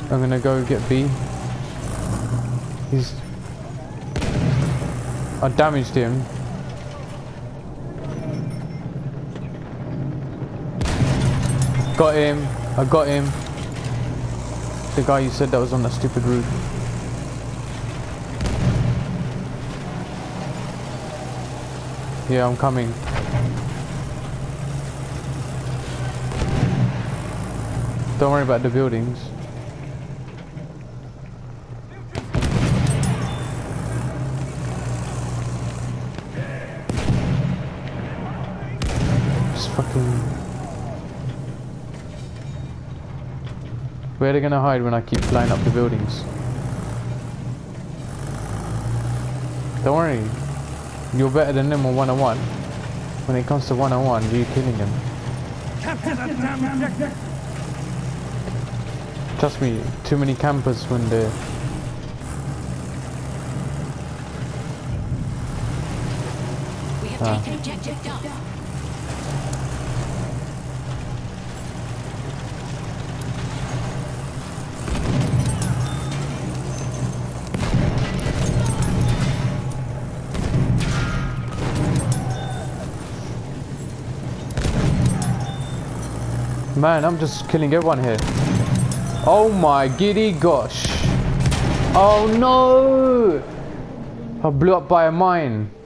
I'm gonna go get B. I damaged him. Got him. I got him. The guy you said that was on that stupid roof. Yeah, I'm coming. Don't worry about the buildings. Just fucking... Where are they gonna hide when I keep flying up the buildings? Don't worry. You're better than them on one-on-one. When it comes to one-on-one, you're killing them. Trust me, too many campers when they're... We have taken objective Duff. Man, I'm just killing everyone here. Oh my giddy gosh. Oh no! I blew up by a mine.